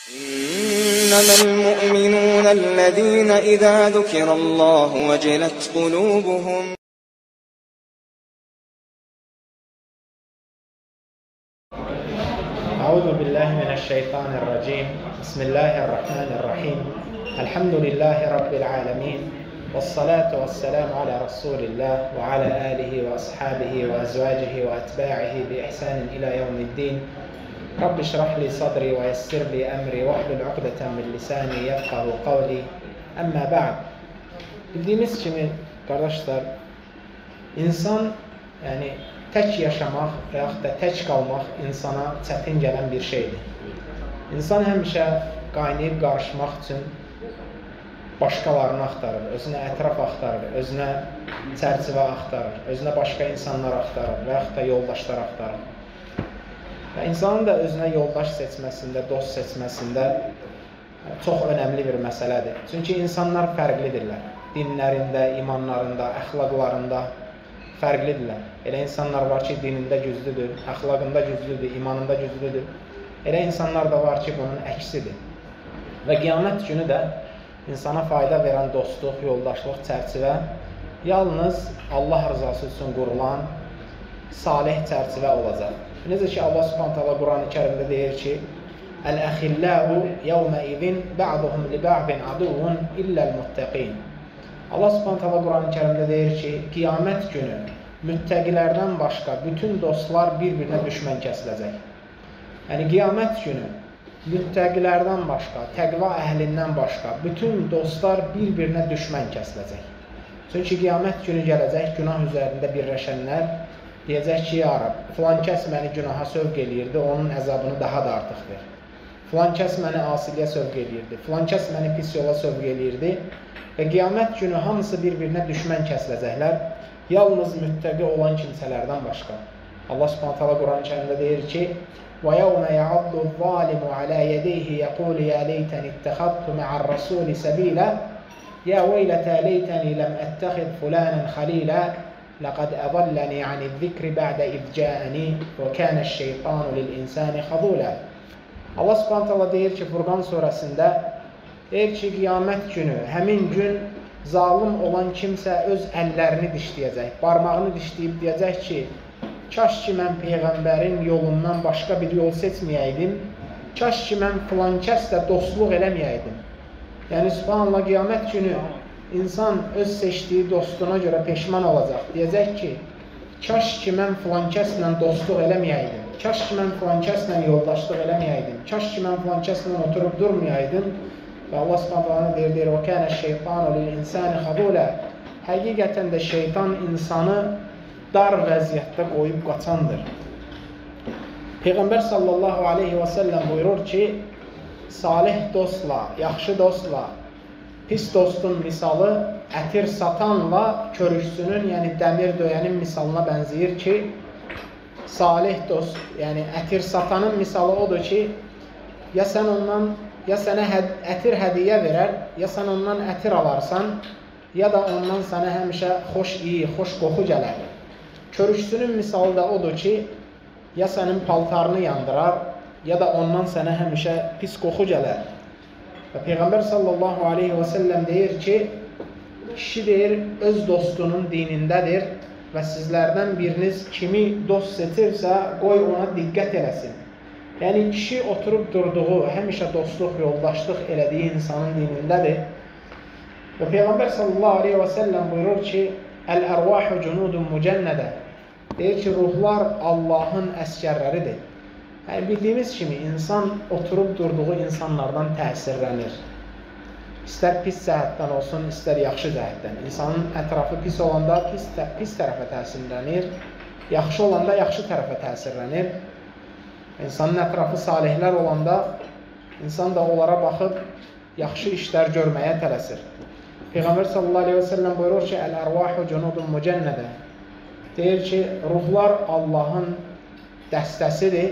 إنما المؤمنون الذين إذا ذكر الله وجلت قلوبهم. أعوذ بالله من الشيطان الرجيم. بسم الله الرحمن الرحيم. الحمد لله رب العالمين، والصلاة والسلام على رسول الله وعلى آله وأصحابه وأزواجه وأتباعه بإحسان إلى يوم الدين. رب اشرح لي صدري ويسر لي أمري واحلل عقدة من lisani yefqahu qawli. Amma ba'd. Bildiyimiz kimi qardaşlar, insan tək yaşamaq və yaxud da tək qalmaq insana çətin gələn bir şeydir. İnsan həmişə qaynayıb qarışmaq üçün başqalarını axtarır, özünə ətraf axtarır, özünə çərçivə axtarır, özünə başqa insanlar axtarır və yaxud da yoldaşlar axtarır. Və insanın da özünə yoldaş seçməsində, dost seçməsində çox önəmli bir məsələdir. Çünki insanlar fərqlidirlər. Dinlərində, imanlarında, əxlaqlarında fərqlidirlər. Elə insanlar var ki, dinində güclüdür, əxlaqında güclüdür, imanında güclüdür. Elə insanlar da var ki, bunun əksidir. Və qiyamət günü də insana fayda verən dostluq, yoldaşlıq çərçivə yalnız Allah rızası üçün qurulan salih çərçivə olacaq. Necə ki, Allah Subhanahu taala Quran-ı Kərimdə deyir ki: "Əl-əxilləu yevmə-izin ba'duhum li ba'din aduvun illəl-muttəqin." Allah Subhanahu taala Quran-ı Kərimdə deyir ki, qiyamət günü müttəqilərdən başqa bütün dostlar bir-birinə düşmən kəsiləcək. Yəni qiyamət günü müttəqilərdən başqa, təqva əhlindən başqa bütün dostlar bir-birinə düşmən kəsiləcək. Çünki qiyamət günü gələcək, günah üzərində birləşənlər deyəcək ki, ya Rab, filan kəs məni günaha sövq eləyirdi, onun əzabını daha da artıq ver. Filan kəs məni asiliyə sövq eləyirdi, filan kəs məni pis yola sövq eləyirdi. Və qiyamət günü hamısı bir-birinə düşmən kəsiləcəklər, yalnız müttəqi olan kimsələrdən başqa. Allah Subhanahu taala Quran-ı Kərimdə deyir ki: وَيَوْمَ يَعَضُّ الظَّالِمُ عَلَى يَدَيْهِ يَقُولُ يَا لَيْتَنِي اتَّخَذْتُ مَعَ الرَّسُولِ سَبِيلًا يَا وَيْلَتَى لَيْتَنِي لَمْ أَتَّخِذْ فُلَانًا خَلِيلًا لَقَدْ أَضَلَّنِي عَنِ الذِّكْرِ بَعْدَ إِذْ جَاءَنِي وَكَانَ الشَّيْطَانُ لِلْإِنسَانِ خَذُولًا. Allah Subhanahu taala deyir ki, Furqan surəsində, deyir ki, qiyamət günü, həmin gün zalim olan kimsə öz əllərini dişləyəcək, barmağını dişləyib deyəcək ki, kaş ki mən Peyğəmbərin yolundan başqa bir yol seçməyəydim, kaş ki mən filan kəslə dostluq eləməyəydim. Yəni, subhanallah, qiyamət günü insan öz seçdiyi dostuna görə peşman olacaq. Deyəcək ki, kaş ki mən filan kəslə dostluq eləməyəydim, kaş ki mən filan kəslə yoldaşlıq eləməyəydim, kaş ki mən filan kəslə oturub durmayaydım. Və Allah subhanallah deyir, وَكَانَ الشَّيْطَانُ لِلْإِنسَانِ خَذُولًا. Həqiqətən də şeytan insanı dar vəziyyətdə qoyub qaçandır. Peyğəmbər sallallahu aleyhi və səlləm buyurur ki, salih dostla, yaxşı dostla, pis dostun misalı ətir satanla körükçünün, yəni dəmir döyənin misalına bənzəyir ki, salih dost, yəni ətir satanın misalı odur ki, ya sənə ətir hədiyyə verər, ya sən ondan ətir alarsan, ya da ondan sənə həmişə xoş qoxu gələr. Körükçünün misalı da odur ki, ya sənin paltarını yandırar, ya da ondan sənə həmişə pis qoxu gələr. Və Peyğəmbər sallallahu aleyhi və səlləm deyir ki, kişi deyir, öz dostunun dinindədir və sizlərdən biriniz kimi dost seçirsə, qoy ona diqqət eləsin. Yəni, kişi oturub durduğu, həmişə dostluq, yoldaşlıq elədiyi insanın dinindədir. Və Peyğəmbər sallallahu aleyhi və səlləm buyurur ki, Əl-ərvahu cunudun mücənnədə. Deyir ki, ruhlar Allahın əskərləridir. Yəni, bildiyimiz kimi, insan oturub durduğu insanlardan təsirlənir. İstər pis cəhətdən olsun, istər yaxşı cəhətdən. İnsanın ətrafı pis olanda pis tərəfə təsirlənir, yaxşı olanda yaxşı tərəfə təsirlənir. İnsanın ətrafı salihlər olanda, insan da onlara baxıb yaxşı işlər görməyə tələsir. Peyğəmbər sallallahu aleyhi və səlləm buyurur ki, Əl-ərvahu cunudun mücənnədə. Deyir ki, ruhlar Allahın dəstəsidir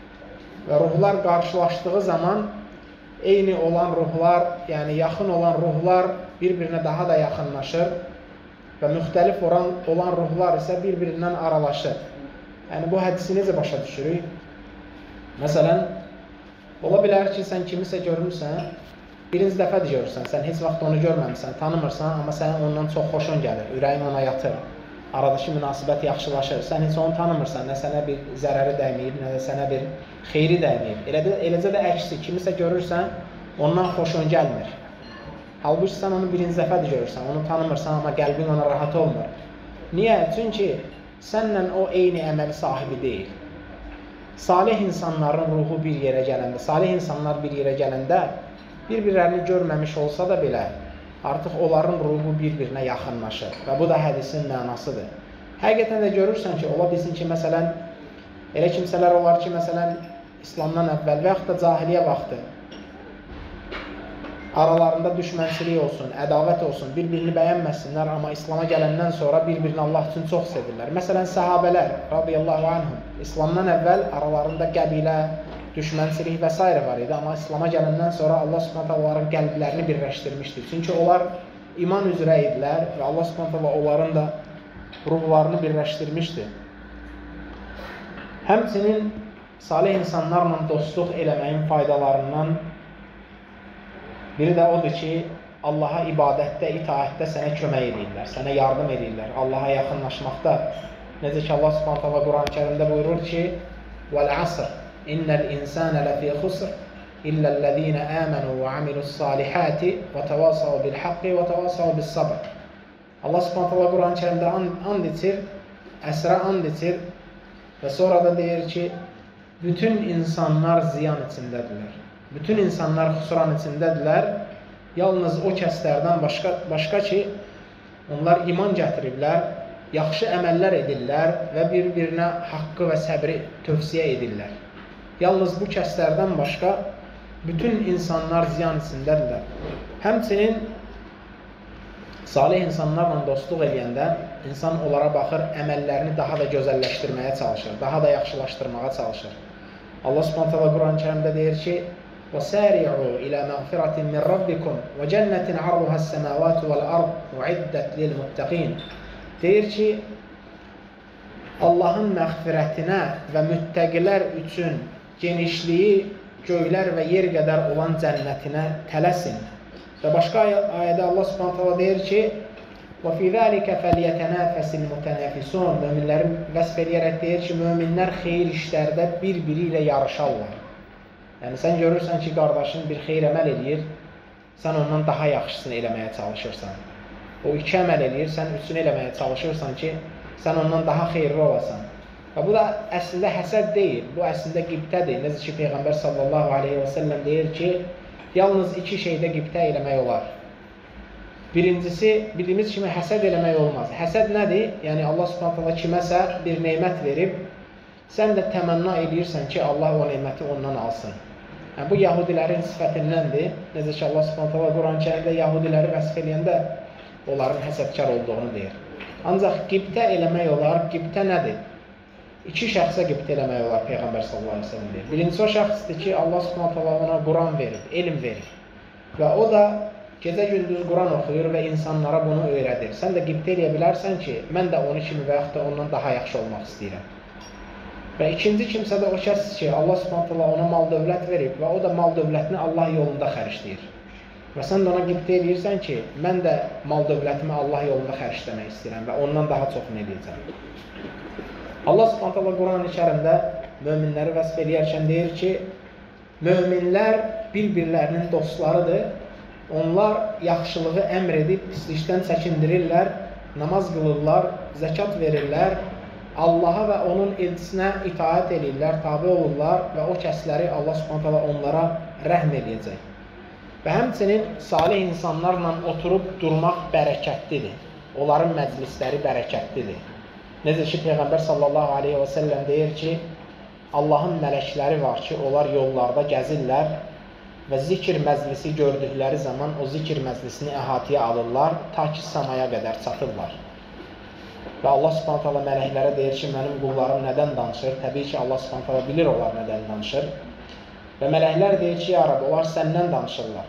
və ruhlar qarşılaşdığı zaman eyni olan ruhlar, yəni yaxın olan ruhlar bir-birinə daha da yaxınlaşır və müxtəlif olan ruhlar isə bir-birindən aralaşır. Yəni, bu hədisi necə başa düşürük? Məsələn, Ola bilər ki, sən kimisə görürsən, birinci dəfə görürsən, sən heç vaxt onu görməmişsən, tanımırsan, amma sənin ondan çox xoşun gəlir, ürəyin ona yatır, aradakı münasibət yaxşılaşır, sən heç onu tanımırsan, nə sənə bir zərəri dəyməyib, nə də sənə bir xeyri dəyməyib. Eləcə də əksi, kimisə görürsən, ondan xoşun gəlmir. Halbuki sən onu birinci dəfə görürsən, onu tanımırsan, amma qəlbin ona rahat olmur. Niyə? Çünki sənlə o eyni əməli sahibi deyil. Salih insanların ruhu bir yerə gələndə, salih insanlar bir yerə gələndə, bir-birlərini görməmiş olsa da belə, artıq onların ruhu bir-birinə yaxınlaşır və bu da hədisin mənasıdır. Həqiqətən də görürsən ki, ola bilsin ki, məsələn, elə kimsələr olar ki, məsələn, İslamdan əvvəl və yaxud da cahiliyyə vaxtı aralarında düşmənçilik olsun, ədavət olsun, bir-birini bəyənməsinlər, amma İslama gələndən sonra bir-birini Allah üçün çox sevirlər. Məsələn, səhabələr, radiyallahu anhum, İslamdan əvvəl aralarında qəbilə, düşmənçilik və s. var idi, amma İslama gələndən sonra Allah subhanət onların qəlblərini birləşdirmişdir. Çünki onlar iman üzrə idilər və Allah subhanət onların da ruhlarını birləşdirmişdir. Həmçinin salih insanlarla dostluq eləməyin faydalarından biri də odur ki, Allaha ibadətdə, itaətdə sənə kömək edirlər, sənə yardım edirlər, Allaha yaxınlaşmaqda. Necə ki, Allah subhanət Quran-ı Kərimdə buyurur ki, وَالْعَصْرِ إِنَّ الْإِنسَانَ لَفِي خُسْرٍ إِلَّا الَّذِينَ آمَنُوا وَعَمِلُوا الصَّالِحَاتِ وَتَوَاصَوْا بِالْحَقِّ وَتَوَاصَوْا بِالصَّبْرِ. Allah subhanət Quran-ı Kərimdə and içir, əsrə and içir və sonra da deyir ki, bütün insanlar ziyan içindədirlər. Bütün insanlar xüsran içindədirlər, yalnız o kəslərdən başqa ki, onlar iman gətiriblər, yaxşı əməllər edirlər və bir-birinə haqqı və səbri tövsiyə edirlər. Yalnız bu kəslərdən başqa bütün insanlar ziyan içindədirlər. Həmçinin salih insanlarla dostluq eləyəndə insan onlara baxır, əməllərini daha da gözəlləşdirməyə çalışır, daha da yaxşılaşdırmağa çalışır. Allah subhanət Quran-ı Kərimdə deyir ki, وَسَارِعُوا إِلَى مَغْفِرَةٍ مِّن رَبِّكُمْ وَجَنَّةٍ عَرْضُهَا السَّمَاوَاتُ وَالْأَرْضُ وَعِدَّتْ لِلْمُتَّقِينَ. Deyir ki, Allahın məğfirətinə və müttəqilər üçün genişliyi göylər və yer qədər olan cənnətinə tələsin. Və başqa ayədə Allah subhanət deyir ki, وَفِي ذَٰلِكَ فَلْيَتَنَافَسِ الْمُتَنَافِسُونَ. Möminləri vəsf eləyərək deyir ki, möminlər xeyir işlərdə bir-biri ilə yarışarlar. Yəni, sən görürsən ki, qardaşın bir xeyr əməl eləyir, sən ondan daha yaxşısını eləməyə çalışırsan. O iki əməl eləyir, sən üçünü eləməyə çalışırsan ki, sən ondan daha xeyirli olasan. Və bu da əslində həsəd deyil, bu əslində qibtədir. Necə ki, Peyğəmbər sallallahu aleyhi və səlləm deyir ki, yalnız iki şeydə qibtə eləmək olar. Birincisi, bildiyimiz kimi həsəd eləmək olmaz. Həsəd nədir? Yəni, Allah subhanətələ kiməsə bir neymət verib, sən də təmənna edirsən ki, Allah o neyməti ondan alsın. Yəni, bu yahudilərin sifətindəndir. Necə ki, Allah subhanətələ Quran-ı Kərimdə yahudiləri vəsf eləyəndə onların həsədkar olduğunu deyir. Ancaq qibtə eləmək olar. Qibtə nədir? İki şəxsə qibtə eləmək olar, Peyğəmbər sallallahu aleyhi ve sellem deyir. Birincisi o şəxsdir ki, Allah subhanətələ ona Quran verir, elm verir. Və o da gecə-gündüz Quran oxuyur və insanlara bunu öyrədir. Sən də qibtə eləyə bilərsən ki, mən də onu kimi və yaxud da ondan daha yaxşı olmaq istəyirəm. Və ikinci kimsə də o kəs ki, Allah subhanətələ ona mal-dövlət verib və o da mal-dövlətini Allah yolunda xərcləyir. Və sən də ona qibtə eləyirsən ki, mən də mal-dövlətimi Allah yolunda xərcləmək istəyirəm və ondan daha çoxunu eləyəcəm. Allah subhanətələ Quran-ı Kərimdə möminləri vəsf eləyərkən deyir ki, möminlər bir-birlərinin dostlarıdır. Onlar yaxşılığı əmr edib, pislikdən çəkindirirlər, namaz qılırlar, zəkat verirlər, Allaha və onun elçisinə itaət edirlər, tabi olurlar və o kəsləri Allah subhanətələ onlara rəhm edəcək. Və həmçinin salih insanlarla oturub durmaq bərəkətlidir. Onların məclisləri bərəkətlidir. Necə ki, Peyğəmbər sallallahu aleyhi və səlləm deyir ki, Allahın mələkləri var ki, onlar yollarda gəzirlər və zikr məclisi gördükləri zaman o zikr məclisini əhatəyə alırlar, ta ki səmaya qədər çatırlar. Və Allah subhanətələ mələklərə deyir ki, mənim qullarım nədən danışır? Təbii ki, Allah subhanətələ bilir onlar nədən danışır. Və mələklər deyir ki, ya Rab, onlar səndən danışırlar.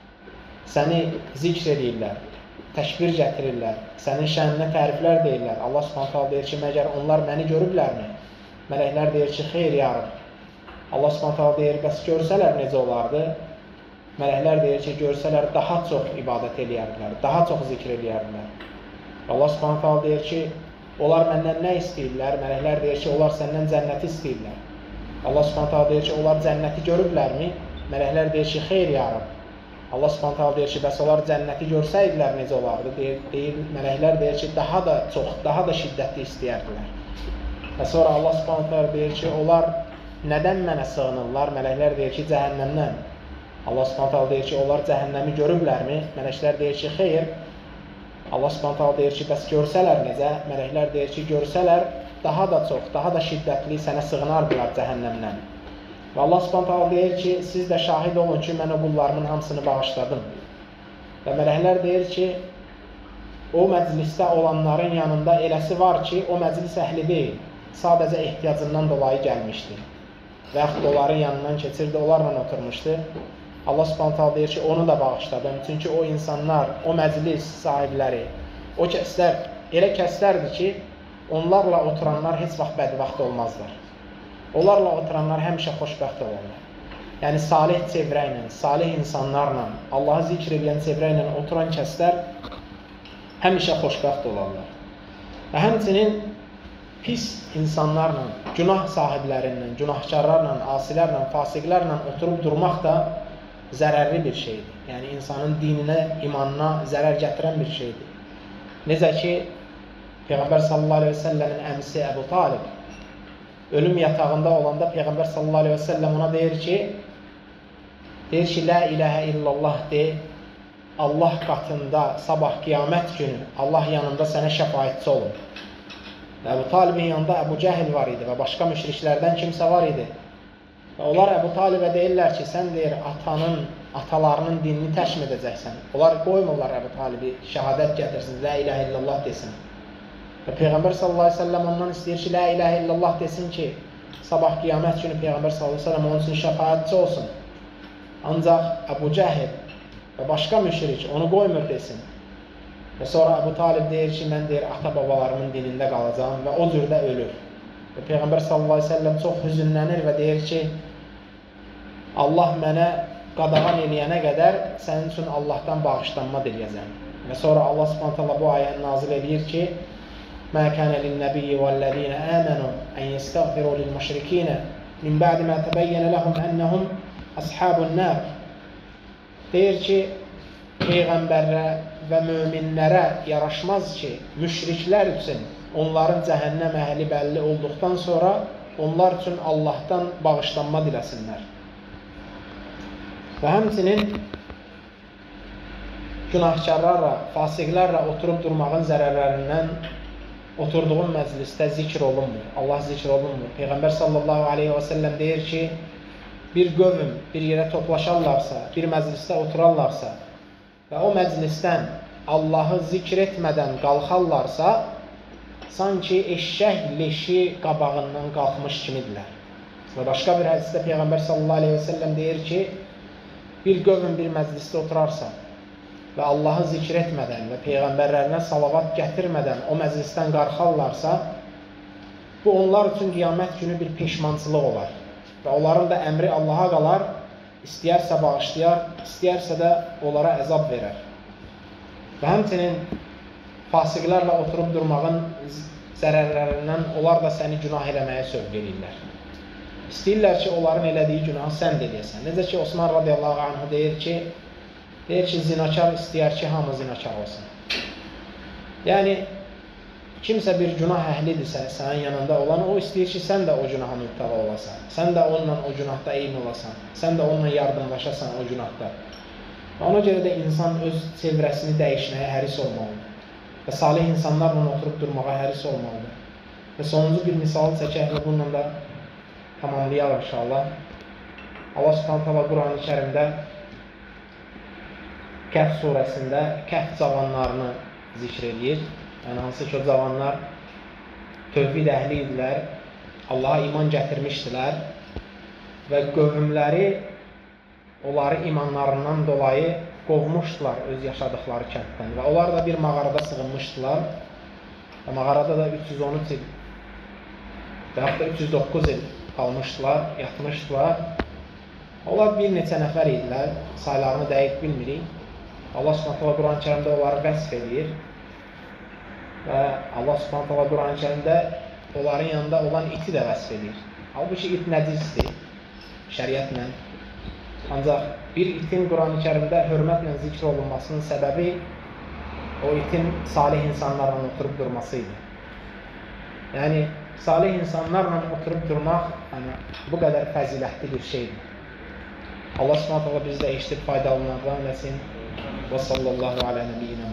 Səni zikr edirlər, təkbir gətirirlər, sənin şəninə təriflər deyirlər. Allah subhanətələ deyir ki, məgər onlar məni görüblərmi? Mələklər deyir ki, xeyr ya Rab, Allah Subhanahu taala deyir, bəs görsələr necə olardı? Mələklər deyir ki, görsələr daha çox ibadət eləyərdilər, daha çox zikr eləyərdilər. Allah Subhanahu taala deyir ki, onlar məndən nə istəyirlər? Mələklər deyir ki, onlar səndən cənnəti istəyirlər. Allah Subhanahu taala deyir ki, onlar cənnəti görüblərmi? Mələklər deyir ki, xeyr ya Rab. Allah Subhanahu taala deyir ki, bəs onlar cənnəti görsəydilər necə olardı? Mələklər deyir ki, daha da çox, daha da şiddətli istəyərdilər. Və sonra Allah Subhanahu taala deyir ki, onlar nədən mənə sığınırlar? Mələklər deyir ki, cəhənnəmdən. Allah Subhanahu taala deyir ki, onlar cəhənnəmi görüblərmi? Mələklər deyir ki, xeyr. Allah Subhanahu taala deyir ki, bəs görsələr necə? Mələklər deyir ki, görsələr daha da çox, daha da şiddətli sənə sığınardılar cəhənnəmdən. Və Allah Subhanahu taala deyir ki, siz də şahid olun ki, mən o qullarımın hamısını bağışladım. Və mələklər deyir ki, o məclisdə olanların yanında eləsi var ki, o məclis əhli deyil, sadəcə ehtiyacından dolayı gəlmişdi. Və yaxud onların yanından keçirdi, onlarla oturmuşdu. Allah Subhanahu taala deyir ki, onu da bağışladım. Çünki o insanlar, o məclis sahibləri, o kəslər elə kəslərdir ki, onlarla oturanlar heç vaxt bədbəxt olmazlar. Onlarla oturanlar həmişə xoşbəxt olarlar. Yəni, salih çevrə ilə, salih insanlarla, Allahı zikr edən çevrə ilə oturan kəslər həmişə xoşbəxt olarlar. Və həmçinin pis insanlarla, günah sahiblərindən, günahkarlarla, asilərlə, fasiqlərlə oturub durmaq da zərərli bir şeydir. Yəni, insanın dininə, imanına zərər gətirən bir şeydir. Necə ki, Peyğəmbər sallallahu aleyhi və səlləmin əmisi Əbu Talib ölüm yatağında olanda Peyğəmbər sallallahu aleyhi və səlləm ona deyir ki, La ilahə illallah de, Allah qatında sabah qiyamət günü Allah yanında sənə şəfaətçi olun. Əbu Talibin yanında Əbu Cəhil var idi və başqa müşriklərdən kimsə var idi. Və onlar Əbu Talibə deyirlər ki, sən deyir, atalarının dinini təşm edəcəksən. Onlar qoymurlar Əbu Talibi şəhadət gətirsin, La ilahə illallah desin. Və Peyğəmbər sallallahu aleyhi ve sellem ondan istəyir ki, La ilahə illallah desin ki, sabah qiyamət günü Peyğəmbər sallallahu aleyhi ve sellem onun üçün şəfaətçi olsun. Ancaq Əbu Cəhil və başqa müşrik onu qoymur desin. Və sonra Əbu Talib deyir ki, mən deyir, ata-babalarımın dinində qalacağım və o cürdə ölür. Və Peyğəmbər sallallahu aleyhi ve sellem çox hüzünlənir və deyir ki, Allah mənə qadağan eləyənə qədər sənin üçün Allahdan bağışlanma diləyəcəm. Və sonra Allah subhanahu taala bu ayəni nazil edir ki, مَا كَانَ لِلنَّبِيِّ وَالَّذِينَ آمَنُوا أَنْ يَسْتَغْفِرُوا لِلْمُشْرِكِينَ مِنْ بَعْدِ مَا تَبَيَّنَ لَهُمْ أَنَّهُمْ أَصْحَابُ النَّارِ. Deyir ki, Peyğəmbərə və möminlərə yaraşmaz ki, müşriklər üçün onların cəhənnəm əhli bəlli olduqdan sonra onlar üçün Allahdan bağışlanma diləsinlər. Və həmçinin günahkarlarla, fasiqlərlə oturub durmağın zərərlərindən oturduğun məclisdə zikr olunmur, Allah zikr olunmur. Peyğəmbər sallallahu aleyhi və səlləm deyir ki, bir qövm bir yerə toplaşarlarsa, bir məclisdə oturarlarsa və o məclisdən Allahı zikr etmədən qalxarlarsa, sanki eşşək leşi qabağından qalxmış kimidirlər. Və başqa bir hədisdə Peyğəmbər sallallahu aleyhi və səlləm deyir ki, bir qövm bir məclisdə oturarsa və Allahı zikr etmədən və Peyğəmbərlərinə salavat gətirmədən o məclisdən qarxarlarsa, bu onlar üçün qiyamət günü bir peşmançılıq olar. Və onların da əmri Allaha qalar, istəyərsə bağışlayar, istəyərsə də onlara əzab verər. Və həmçinin fasiqlərlə oturub durmağın zərərlərindən onlar da səni günah eləməyə sövq edirlər. İstəyirlər ki, onların elədiyi günahı sən də eləyəsən. Necə ki, Osman radiyallahu anhu deyir ki, zinakar istəyər ki, hamı zinakar olsun. Yəni, kimsə bir günah əhlidirsə, sənin yanında olan, o istəyir ki, sən də o günaha mübtəla olasan. Sən də onunla o günahda eyni olasan. Sən də onunla yardımlaşasan o günahda. Və ona görə də insan öz çevrəsini dəyişməyə həris olmalıdır. Və salih insanlarla oturub durmağa həris olmalıdır. Və sonuncu bir misal çəkək və bununla da tamamlayaq inşallah. Allah subhanahu taala Quran-ı Kərimdə Kəhf surəsində Kəhf cavanlarını zikr edir. Yəni, hansı ki, o cavanlar tövhid əhli idilər, Allaha iman gətirmişdilər və qövmləri onları imanlarından dolayı qovmuşdular öz yaşadıkları kənddən və onlar da bir mağarada sığınmışdılar və mağarada da 313 il və yaxud da 309 il qalmışdılar, yatmışdılar. Onlar bir neçə nəfər idilər, saylarını dəqiq bilmirik. Allah Subhanahu Quran-ı Kərimdə onları vəsf edir və Allah Subhanahu Quran-ı Kərimdə onların yanında olan iti də vəsf edir. Halbuki it nəcisdir, şəriətlə. Ancaq bir itin Quran-ı Kərimdə hörmətlə zikr olunmasının səbəbi o itin salih insanlarla oturub durması idi. Yəni, salih insanlarla oturub durmaq bu qədər fəzilətli bir şeydir. Allah Subhanahu bizdə eşitib faydalananlardan eləsin. Və sallallahu alə nəbiyyinə